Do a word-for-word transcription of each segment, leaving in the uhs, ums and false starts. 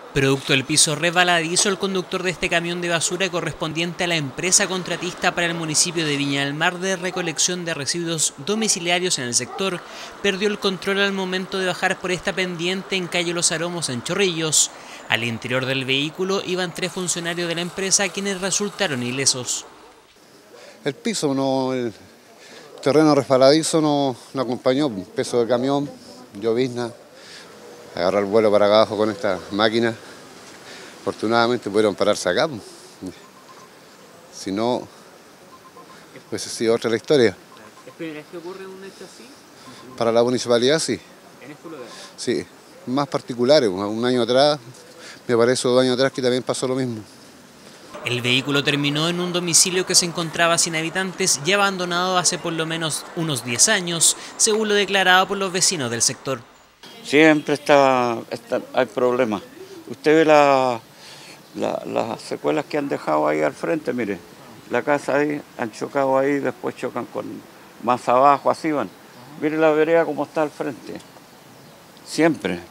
Producto del piso resbaladizo, el conductor de este camión de basura correspondiente a la empresa contratista para el municipio de Viña del Mar de recolección de residuos domiciliarios en el sector, perdió el control al momento de bajar por esta pendiente en calle Los Aromos en Chorrillos. Al interior del vehículo iban tres funcionarios de la empresa quienes resultaron ilesos. El piso, no, el terreno resbaladizo no, no acompañó, peso del camión, llovizna. Agarrar el vuelo para acá abajo con esta máquina. Afortunadamente pudieron pararse acá. Si no, hubiese sido otra la historia. ¿Es primera vez que ocurre un hecho así? Para la municipalidad sí. ¿En este lugar? Sí, más particulares. Un año atrás, me parece dos años atrás que también pasó lo mismo. El vehículo terminó en un domicilio que se encontraba sin habitantes y abandonado hace por lo menos unos diez años, según lo declarado por los vecinos del sector. Siempre está, está, hay problemas. Usted ve la, la, las secuelas que han dejado ahí al frente, mire, la casa ahí, han chocado ahí, después chocan con más abajo, así van. Mire la vereda como está al frente. Siempre.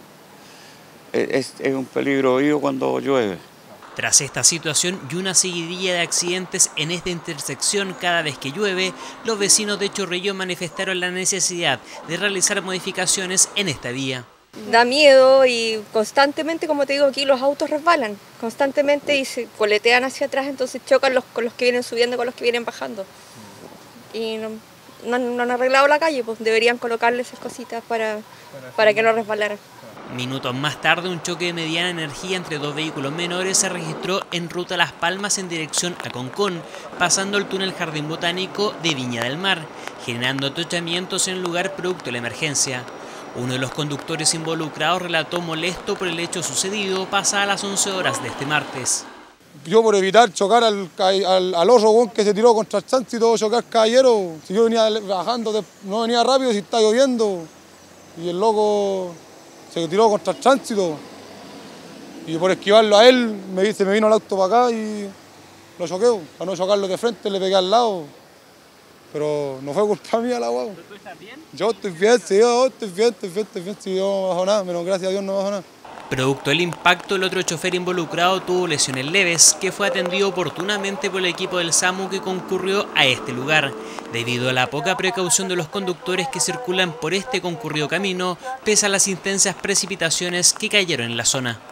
Es, es un peligro vivo cuando llueve. Tras esta situación y una seguidilla de accidentes en esta intersección cada vez que llueve, los vecinos de Chorrillos manifestaron la necesidad de realizar modificaciones en esta vía. Da miedo y constantemente, como te digo, aquí los autos resbalan constantemente y se coletean hacia atrás, entonces chocan los, con los que vienen subiendo con los que vienen bajando. Y no, no, no han arreglado la calle, pues deberían colocarle esas cositas para, para que no resbalaran. Minutos más tarde, un choque de mediana energía entre dos vehículos menores se registró en ruta Las Palmas en dirección a Concón, pasando el túnel Jardín Botánico de Viña del Mar, generando atochamientos en el lugar producto de la emergencia. Uno de los conductores involucrados relató molesto por el hecho sucedido pasadas las once horas de este martes. Yo por evitar chocar al, al, al oso que se tiró contra el tránsito, chocar caballero, si yo venía bajando, de, no venía rápido si está lloviendo y el loco se tiró contra el tránsito y por esquivarlo a él me dice, me vino el auto para acá y lo choqueo. Para no chocarlo de frente le pegué al lado, pero no fue culpa mía la guagua. ¿Tú estás bien? Yo estoy bien, sí, yo estoy bien, estoy bien, estoy bien, si yo no bajo nada, menos gracias a Dios no bajo nada. Producto del impacto, el otro chofer involucrado tuvo lesiones leves, que fue atendido oportunamente por el equipo del SAMU que concurrió a este lugar, debido a la poca precaución de los conductores que circulan por este concurrido camino, pese a las intensas precipitaciones que cayeron en la zona.